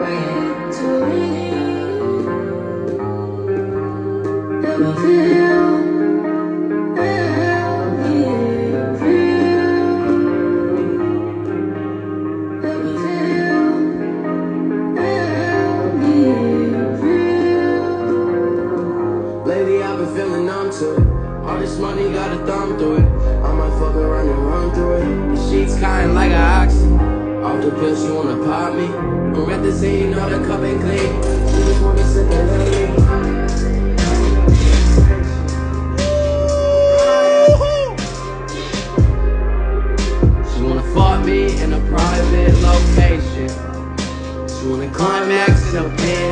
Lately I've been feeling numb to it. All this money got a thumb through it. I might fuck around and run through it. The sheets cotton like a oxy. Off the pill, she wanna pop me. I'm at the scene, all the cup ain't clean. She just wanna sit there and leave. She wanna fuck me in a private location. She wanna climax in a pen.